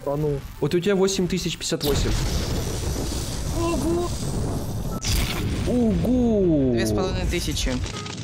А ну. Вот у тебя 8058. Ого! Угу! 2500.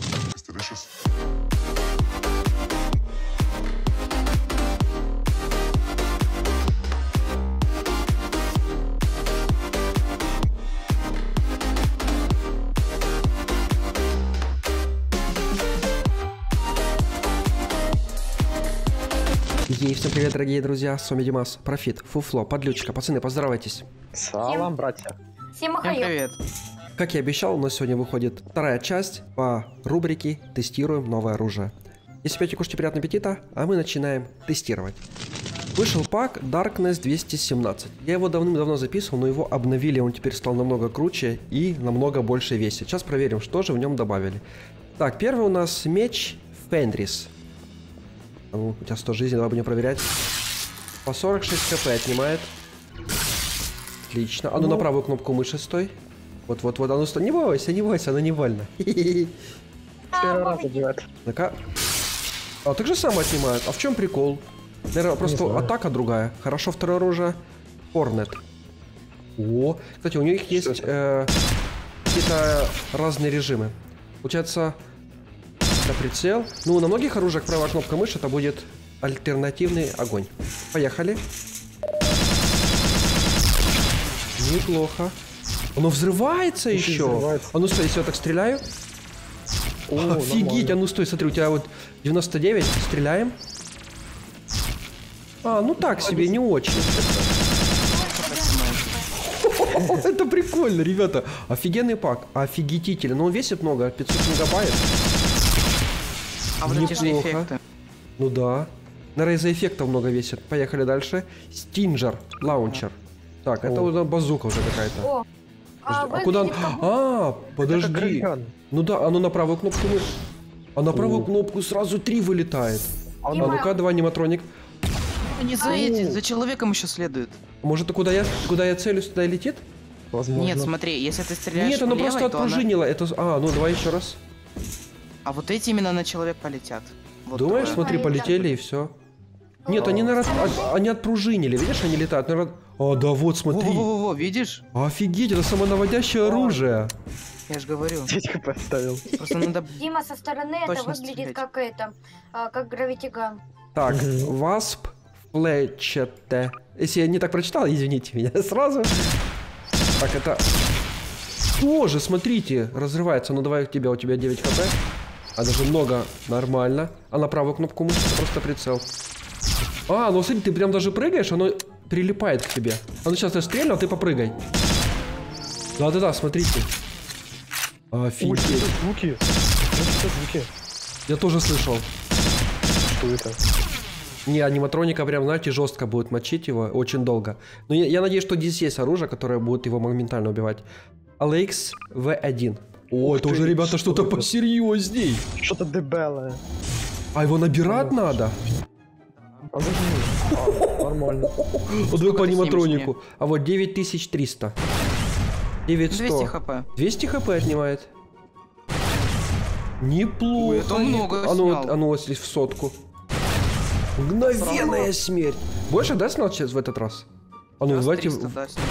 Ей, всем привет, дорогие друзья, с вами Димас, Профит, Фуфло, Подлючка. Пацаны, поздоровайтесь. Салам, братья. Всем Всем привет. Как я обещал, у нас сегодня выходит вторая часть по рубрике «Тестируем новое оружие». Если пьете, кушайте, приятного аппетита, а мы начинаем тестировать. Вышел пак Darkness 217. Я его давным-давно записывал, но его обновили, он теперь стал намного круче и намного больше весит. Сейчас проверим, что же в нем добавили. Так, первый у нас меч Фенрис. Ну, у тебя 100 жизней, давай будем проверять. По 46 хп отнимает. Отлично. А ну на правую кнопку мыши стой. Вот, а ну стой. Не бойся, она не больно. Первый раз убивает. Ну-ка. А так же самое отнимает. А в чем прикол? Наверное, просто атака другая. Хорошо, второе оружие. Hornet. О, кстати, у них есть какие-то разные режимы. Получается, это прицел. Ну, на многих оружиях правая кнопка мыши, это будет альтернативный огонь. Поехали. Неплохо. Оно взрывается еще. Взрывается. А ну стой, если я так стреляю. О, Офигеть, нормально. а ну стой, смотри, у тебя вот 99, стреляем. А, ну так себе, не очень. Это прикольно, ребята. Офигенный пак, офигительный. Но он весит много, 500 мегабайт. А вот эти же Неплохо. эффекты. Ну да. Наверное, из-за эффектов много весит. Поехали дальше. Стинджер, лаунчер. Так, это уже базука уже какая-то. О, А куда он? А, подожди. Крыльян. Ну да, а ну на правую кнопку мыши. А на правую кнопку сразу 3 вылетает. А ну-ка, давай, аниматроник. Они за человеком еще следуют. Может, куда я целюсь, туда и летит? Возможно. Нет, смотри, если ты стреляешь Нет, оно влево, просто то она- отпружинило. Это... А, ну давай еще раз. А вот эти именно на человек полетят. Вот Думаешь, трое. смотри, полетели и все. Нет, они, наверное, они отпружинили. Видишь, они летают. Наверное... А, да вот, смотри. Во-во-во, видишь? Офигеть, это самонаводящее оружие. Я же говорю. Птичка поставил. Просто надо... Дима, со стороны это Точно выглядит стрелять. как это, как гравитиган. Так, Wasp Fletchette. Если я не так прочитал, извините меня сразу. Так, это... Тоже, смотрите, разрывается. Ну давай у тебя 9 хп. А даже много, нормально. А на правую кнопку мыши просто прицел. А, ну смотри, ты прям даже прыгаешь, оно прилипает к тебе. А ну сейчас я стрельну, а ты попрыгай. Да-да-да, смотрите. Ой, Офигеть. что звуки? Что звуки? Я тоже слышал. Что это? Не, аниматроника прям, знаете, жестко будет мочить его очень долго. Но я надеюсь, что здесь есть оружие, которое будет его моментально убивать. Alex V1. О, это ты, уже, ребята, что что-то это? посерьезней. Что-то дебелое. А его набирать надо? Нормально. Вот вы по ты аниматронику. А вот 9300. 9100. 200 хп. 200 хп отнимает. Неплохо. Ой, это много снял. А ну, если в сотку. Мгновенная смерть. Больше, да, снял сейчас в этот раз? А ну, Раз давайте... 300, да, снял.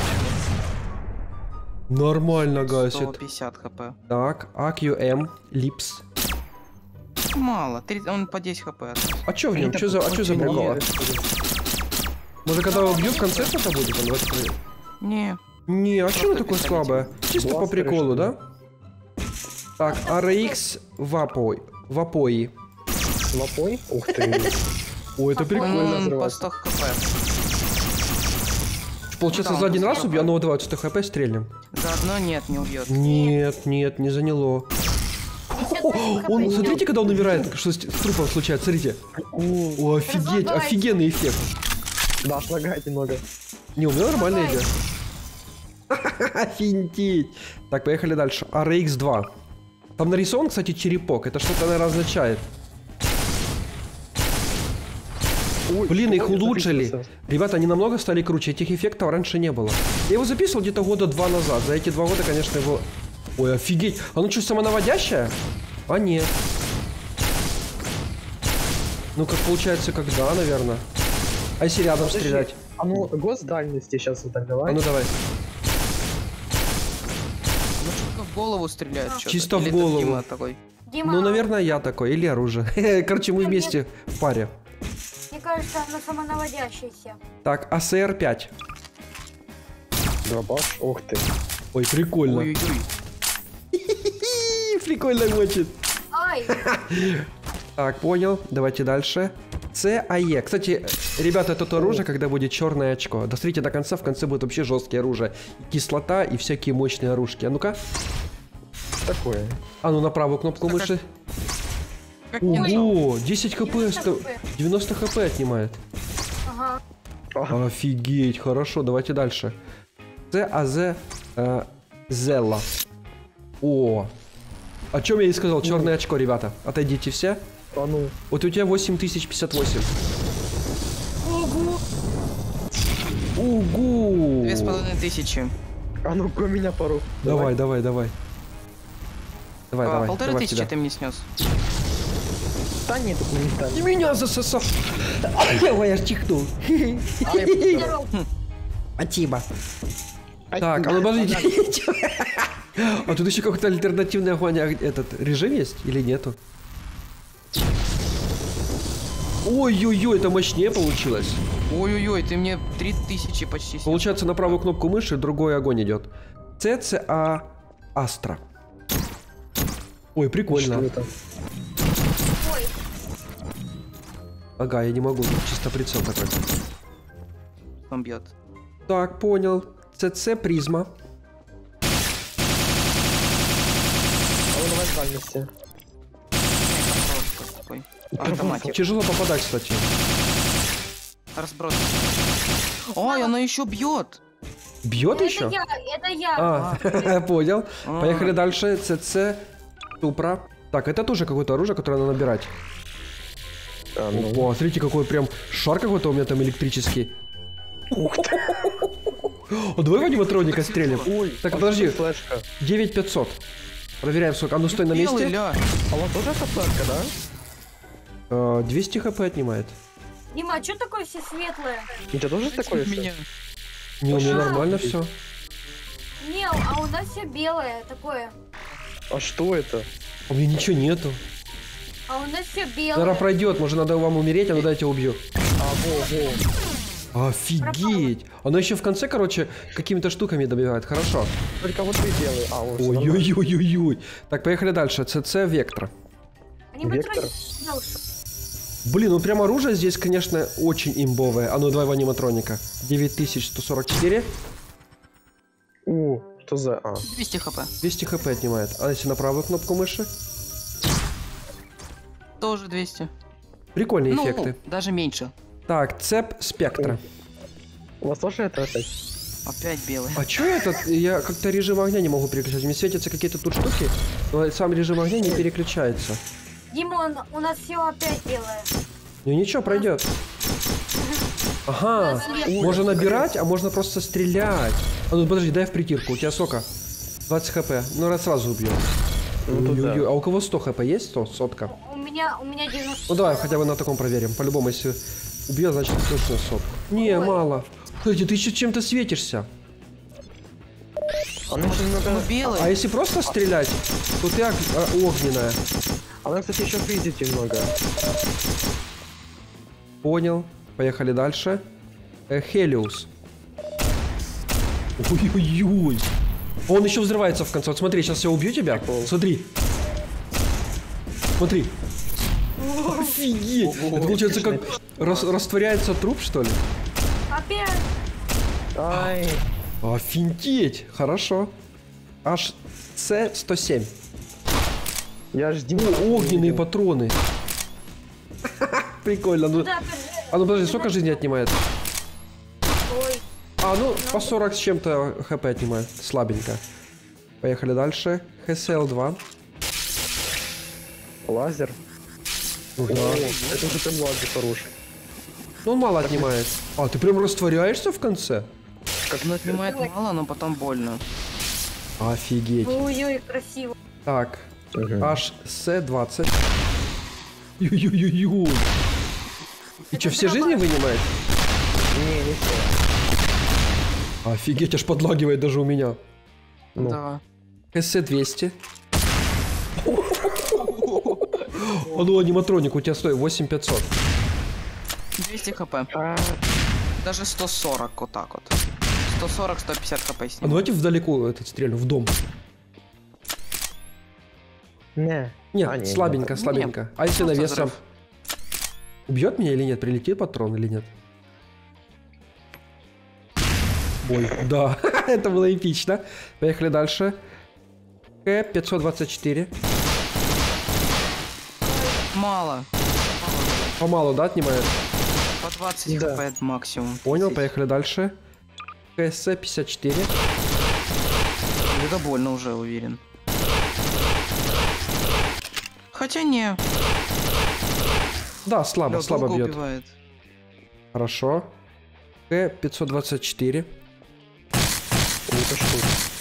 Нормально гасит. 150 хп. Так, AQM, Lips. Мало, он по 10 хп. А чё в нем? Чё за Очень прикол? мало. Может, когда его бьют, в конце что-то будет? Он давайте проверим. Не. Не, а чё вы Просто такое пистолетик. слабое? Чисто по Бластер приколу, решили. да? Так, RX Вапои. Лопой? Ух ты. Ой, это прикольно. Он по взрывается. 100 хп. Получается, Да, за он один раз просто убью, а ну давай 100 хп стрельнем. Заодно нет, не убьет. Нет, не заняло. Он, смотрите, когда он умирает, что с трупом случается, смотрите. О, офигеть, Разлагается. офигенный эффект. Да, шлагает немного. Не, у меня нормально идет. Офигеть. Так, поехали дальше. RX2. Там нарисован, кстати, черепок. Это что-то, наверное, означает. Блин, их улучшили. Ребята, они намного стали круче. Этих эффектов раньше не было. Я его записывал где-то года 2 назад. За эти 2 года, конечно, его... Ой, офигеть. Оно что, самонаводящее? А нет. Ну, как получается, когда, наверное. А если рядом стрелять? А ну, гос дальности сейчас вот так А давай. ну давай. Ну что в голову стреляют что-то. Чисто в Или это голову. Дима такой. Дима, Ну, наверное, я такой. Или оружие. Короче, мы вместе в паре. мне кажется, она самонаводящаяся. Так, АСР 5. Дробаш. Ух ты. Ой, прикольно. Ой-ой-ой. Прикольно очень. Ай, Так, понял. Давайте дальше. ЦАЕ. Кстати, ребята, это то оружие, когда будет черное очко. Досмотрите до конца, в конце будет вообще жесткие оружия. И кислота, и всякие мощные оружки. А ну-ка. Такое. А ну на правую кнопку Так, мыши. Как не нашел? Ого, 10 хп, 90 хп отнимает. ага. Офигеть, хорошо, давайте дальше. ЦАЗ Зелла. О, о чем я и сказал, черное очко, ребята. Отойдите все. А ну. Вот у тебя 8058. Ого. Угу. 2500. А ну-ка меня пару. Давай. Давай, давай, давай в 1500 тебя. ты мне снес. Да нет, тут не станет. И меня засосал. Ой, я чихнул. Здорово. Спасибо. Так, а ну подождите. А тут еще какой-то альтернативный огонь, этот режим есть или нету? Ой-ой-ой, это мощнее получилось. Ой-ой-ой, ты мне 3000 почти снес. Получается, на правую кнопку мыши другой огонь идет. ЦЦА Астра. Ой, Что прикольно. это? Ой, Ага, я не могу, тут чисто прицел такой. Он бьет. Так, понял. ЦЦ Призма. А ну давай дальности. Такой. Автоматик. Тяжело попадать, кстати. Разброс. Ой, она еще бьет. Бьет еще? это я. А, понял. А. Поехали дальше. ЦЦ Супра. Так, это тоже какое-то оружие, которое надо набирать. А ну. О, смотрите, какой прям шар какой-то у меня там электрический. О, давай в аниматроника стрелим. Ой, Так, а подожди. что флешка. 9500. Проверяем сколько. А ну стой на Белый, месте. ля. А вот тоже эта флешка, да? 200 хп отнимает. Дима, а что такое все светлое? У тебя тоже такое всё? Меня. Не, у меня Пошла. нормально все. Не, а у нас все белое такое. А что это? У меня ничего нету. А у нас все белое. Зараз пройдет, может надо вам умереть, а ну дайте убью. А, во. Офигеть! Оно еще в конце, короче, какими-то штуками добивает. Хорошо. Только вот ты белый. А, вот. всё нормально. Ой-ой-ой-ой-ой. Так, поехали дальше. ЦЦ Вектор. Аниматроник. Вектор. Блин, ну прям оружие здесь, конечно, очень имбовое. А ну давай в аниматроника. 9144. О, что за... А. 200 хп. 200 хп отнимает. А если на правую кнопку мыши? Тоже 200. Прикольные Ну, эффекты. даже меньше. Так, цеп спектра. У вас тоже это опять? Опять белый. А чё этот? Я как-то режим огня не могу переключать. Мне светятся какие-то тут штуки, но сам режим огня не переключается. Дима, у нас все опять белое. Ну ничего, пройдет. Ага. Можно набирать, а можно просто стрелять. А ну подожди, дай в притирку. У тебя сколько? 20 хп. Ну раз сразу убьет. Ну, тут да. А у кого 100 хп есть? 100? Сотка. У меня 90. Ну давай хотя бы на таком проверим. По-любому, если убьет, значит точно сотку. Не, Ой. мало. Кстати, ты еще чем-то светишься. Она еще Ну, немного... белый. А если просто стрелять, то ты огненная. Она, кстати, еще фризит немного. Понял. Поехали дальше. Хелиус. Ой-ой-ой. Он еще взрывается в конце. Вот смотри, сейчас я убью тебя. Смотри. Смотри. Офигеть. Это получается как растворяется труп, что ли? Опять. Ай. Офигеть. Хорошо. Аж С-107. Я ж Дима. Огненные патроны. Прикольно. Ну, Да, а ну подожди, сколько жизни отнимает? ой. А, ну, по 40 с чем-то хп отнимает. Слабенько. Поехали дальше. ХСЛ-2. Лазер. Ну, да. О, это уже прям лазер хороший. Ну, он мало отнимает. А, ты прям растворяешься в конце? Как он отнимает мало, но потом больно. Офигеть. Ой-ой, красиво. Так, Мгм. аж С-20. Ой-ой-ой-ой. И что, все жизни вынимает? Не, не все. Офигеть, аж подлагивает даже у меня. Ну. Да. СС-200. А ну, аниматроник у тебя стоит 8500. 200 хп. А, Даже 140 вот так вот. 140-150 хп с А ним. давайте вдалеку этот стрельну, в дом. не. Нет, А, не, слабенько, нет. слабенько. А если Просто навесом? взрыв. Убьет меня или нет? Прилетит патрон или нет? Бой. Да, это было эпично. Поехали дальше. К-524. Мало. Помалу, да, отнимает? По 20 Да. хп максимум. Понял, 30. поехали дальше. КС-54. Это больно уже, уверен. Хотя не. Да, слабо, Бля, слабо долго бьет. убивает. Хорошо. К-524. Это что?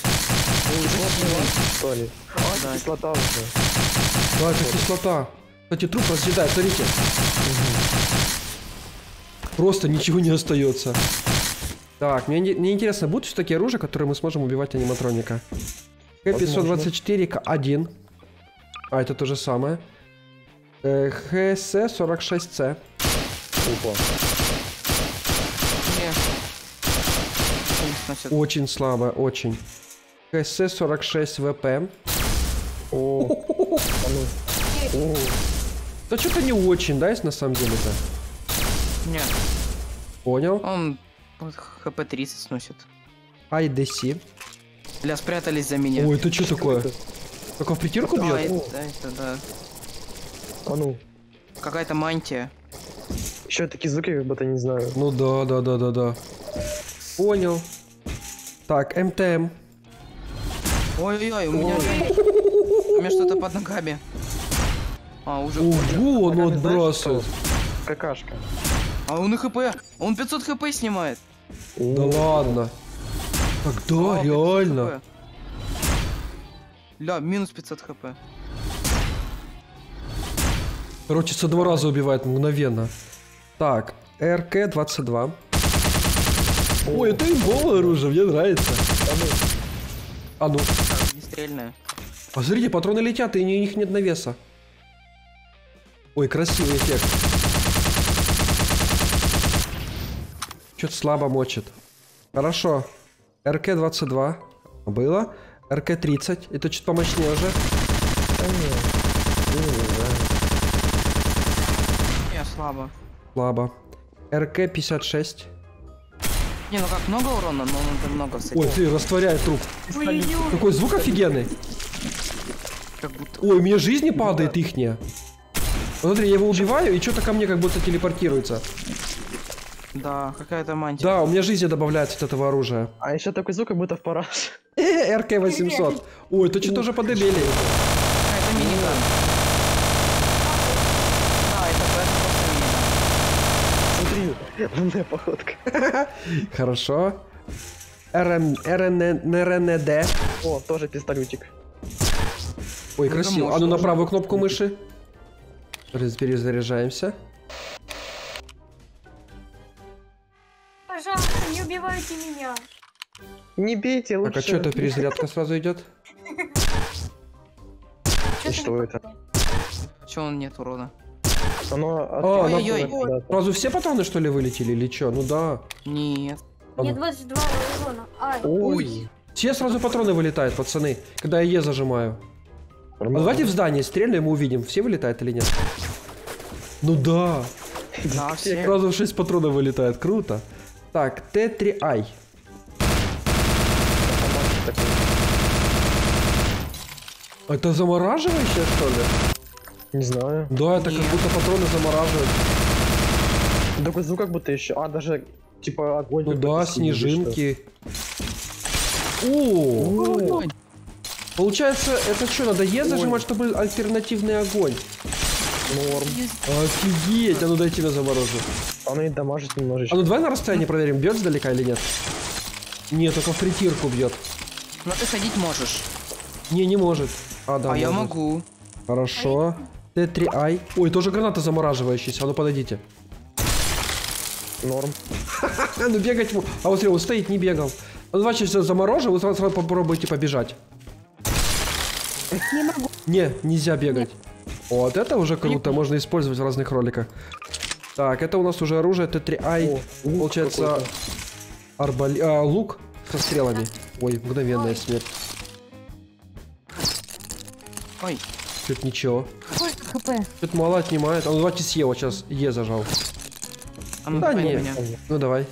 Что ли? Да. Кислота уже. Да, это кислота. Кстати, труп разъедает, смотрите. Просто ничего не остается. Так, мне интересно, будут все такие оружия, которые мы сможем убивать аниматроника? К-524, К-1. А, это то же самое. ХС-46С. Опа. Не. Не сносит. Очень слабо, очень. ХС-46ВП. О. А ну. О. Да что-то не очень, да, если на самом деле-то? Нет. Понял. Он хп 30 сносит. IDC. Бля, спрятались за меня. Ой, это что такое? Только в притирку Да, бьет? это да. А ну. Какая-то мантия. Еще такие звуки, как будто не знаю. Ну да. Понял. Так, МТМ. Ой-ой-ой, у меня что-то под ногами. А, уже. Ого, он Знаешь, отбрасывает. что? Какашка. А он и хп. Он 500 хп снимает. Да ладно. Так да, А, 500 реально. хп. Ля, минус 500 хп. Короче, со 2 раза убивает мгновенно. Так, РК-22. Ой, это имбовое оружие, мне нравится. А ну. Нестрельная. А смотрите, патроны летят, и у них нет навеса. Ой, красивый эффект. Что-то слабо мочит. Хорошо. РК-22. Было. РК-30. Это чуть помощнее уже. Не, слабо. Слабо. РК-56. Не, ну как, много урона, но он это много всадил. Ой, ты растворяет труп. Ой-ой-ой. Какой звук офигенный. Как будто. Ой, у меня жизни падает ихняя. Смотри, я его убиваю, и что-то ко мне как будто телепортируется. Да, какая-то мантия. Да, у меня жизни добавляется от этого оружия. А еще такой звук, как будто в параш. РК-800. Ой, это что-то уже подебели. Какая-то миниган. Да, это просто миниган. Смотри, умная походка. Хорошо. РНД. О, тоже пистолетик. Ой, Ну, красиво. это А ну на можно. правую кнопку мыши. Перезаряжаемся. Пожалуйста, не убивайте меня. Не бейте, лучше. Так, а что это перезарядка сразу идет? И что это? Чё он нет урона? Оно... Ой-ой-ой. Да. Сразу все патроны что ли вылетели или что? Ну да. Нет. А Мне ну. 22 урона. Ай. Ой. Все сразу патроны вылетают, пацаны, когда я Е зажимаю. А давайте в здание стрельнем, мы увидим, все вылетают или нет. Ну да. Да, все. Сразу 6 патронов вылетает, круто. Так, Т3I. Это замораживающее, что ли? Не знаю. Да, это как Нет. будто патроны замораживают. Такой звук, как будто еще... А, даже, типа, огонь. Ну какой-то да, синий, снежинки. О, Ой, получается, это что, надо Е зажимать, чтобы альтернативный огонь? что. Норм. Офигеть, а ну дай тебя заморожу. Оно и дамажит немножечко. А ну давай на расстоянии проверим, бьет сдалека или нет. Нет, только в притирку бьет. ну ты ходить можешь. Не может. А, да, А я может. могу. Хорошо. Т3I. Ой, тоже граната замораживающаяся, а ну подойдите. Норм. Ну бегать... А вот смотри, он стоит, не бегал. Ну давай сейчас заморожу, вы сразу попробуйте побежать. Не могу. Не, нельзя бегать. Вот это уже круто, можно использовать в разных роликах. Так, это у нас уже оружие Т3. О, лук Получается, лук со стрелами. Ой, мгновенная смерть. Ой, Чуть ничего. Сколько хп? Чуть мало отнимает. А ну давайте съел, вот сейчас Е зажал. а ну Да давай не. меня. Ну давай.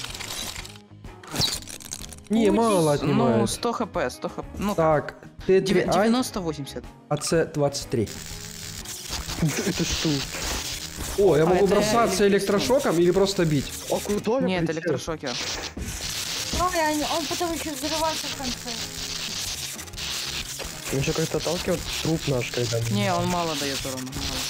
Не, мало Ну, отнимает. 100 хп, 100 хп. Ну, Так, Т3, 90-80. а С23. Это что? О, я могу это бросаться электрошоком или просто бить? А куда я Нет, полетел? электрошокер. Ой, он потом еще взрывался в конце. Он еще как-то отталкивает труп наш, когда... Не, он мало дает урона. Мало.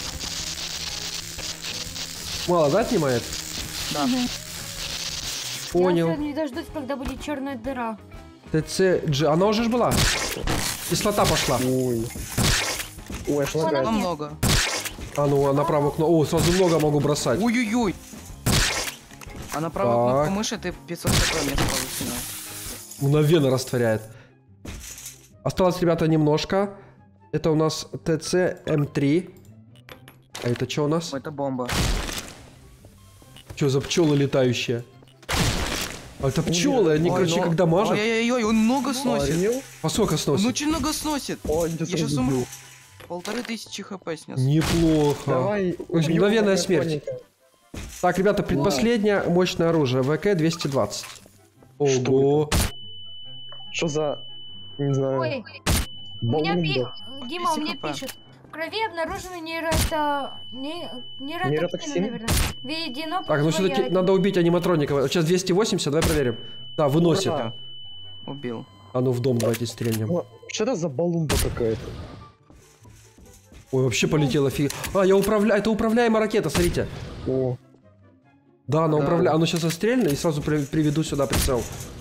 Мало, да, отнимает? Да. Понял. Я не дождусь, когда будет черная дыра. ТЦ, она уже ж была. Кислота пошла. Ой. Ой, аж лагает. Там много. А ну, а на правую кнопку. О, сразу много могу бросать. Ой-ой-ой. А на правую Так. кнопку мыши ты 500 хп мне получил. Мгновенно растворяет. Осталось, ребята, немножко. Это у нас ТЦ М3. А это что у нас? Это бомба. Что за пчелы летающие? А это пчелы, они, Ой, короче, ну- когда мажут. Ой-ой-ой, он много сносит. Охренел? А сколько Он сносит? очень много сносит. Ой, Я сейчас сразу умру. убил. 1500 хп снес. Неплохо. Давай, убьем Мгновенная драконика. смерть. Так, ребята, предпоследнее мощное оружие. ВК-220. Ого. Что за... Не знаю. Ой, у меня бомба. Дима, у 200 меня хп. пишет. В крови обнаружены нейротоксины, Нейротоксин? наверное. Введено Так, ну все-таки противоядие. надо убить аниматроника. Сейчас 280, давай проверим. Да, выносит. Ура. Убил. А ну в дом давайте стрельнем. О, что это за балумба какая-то? Ой, вообще полетела фиг. А, я управляю. Это управляемая ракета, смотрите. О, Да, она Да. управляет. Оно сейчас застрельно и сразу приведу сюда прицел.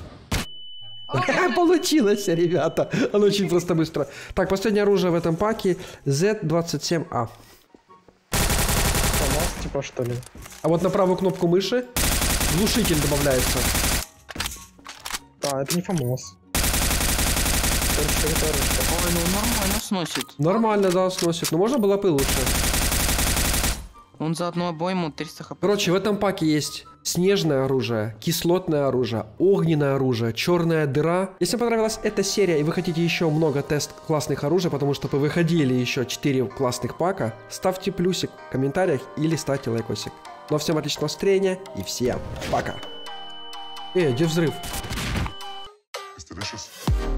Получилось, ребята. Оно очень просто быстро. Так, последнее оружие в этом паке. Z27A. ФАМАС типа что ли? А вот на правую кнопку мыши глушитель добавляется. А, это не ФАМАС. Короче, это оружие. Ой, ну нормально сносит. Нормально, да, сносит. Но можно было бы лучше. Он за одну обойму 300 хп. Короче, в этом паке есть снежное оружие, кислотное оружие, огненное оружие, черная дыра. Если понравилась эта серия и вы хотите еще много тест классных оружий, потому что выходили еще 4 классных пака, ставьте плюсик в комментариях или ставьте лайкосик. Ну а всем отличного настроения и всем пока. Где взрыв? It's delicious.